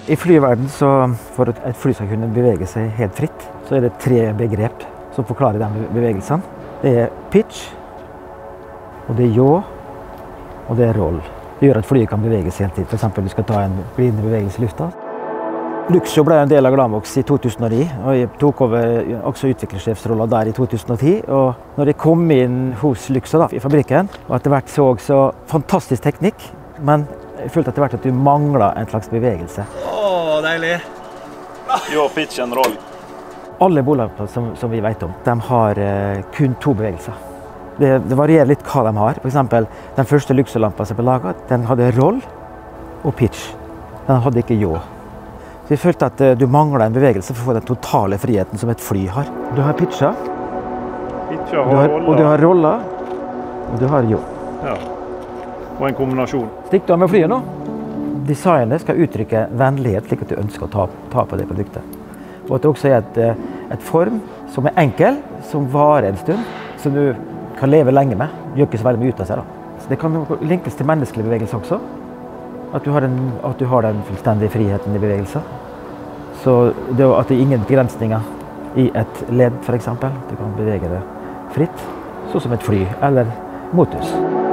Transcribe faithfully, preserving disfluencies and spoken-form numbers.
I flyverden, så for at et fly skal kunne bevege seg helt fritt, så er det tre begrep som forklarer de bevegelsene. Det er pitch, og det er yaw, og det er roll. Det gjør at flyet kan bevege seg helt fritt. For eksempel, du skal ta en glidende bevegelse i lufta. Luxo ble en del av Glamox i to tusen og ni, og jeg tok over også utviklingssjefsrollen der i to tusen og ti. Og når jeg kom inn hos Luxo da, i fabrikken, og etter hvert så så fantastisk teknikk, men jeg følte etter hvert at du manglet en slags bevegelse. Åh, deilig! Jo, pitch and roll. Alle bolamper som, som vi vet om, de har eh, kun to bevegelser. Det, det varierer litt hva de har. For eksempel, den første Luxo-lampa som ble laget, den hadde roll og pitch. Den hadde ikke yaw. Så jeg følte at eh, du manglet en bevegelse for å få den totale friheten som et fly har. Du har pitcha, Pitcher du har, og du har roller, og du har yaw. Ja. Og en kombinasjon. Stikk du av med flyet nå? Designet skal uttrykke vennlighet, slik at du ønsker å ta, ta på det produktet. Og at det også er et, et form som er enkel, som varer en stund, som du kan leve lenge med. Du gjør ikke så veldig mye ut av seg da. Så det kan linkes til menneskelig bevegelse også. At du har, en, at du har den fullstendige friheten i bevegelse. Så det, at det er ingen begrensninger i et ledd, for eksempel. Du kan bevege det fritt, sånn som et fly eller motus.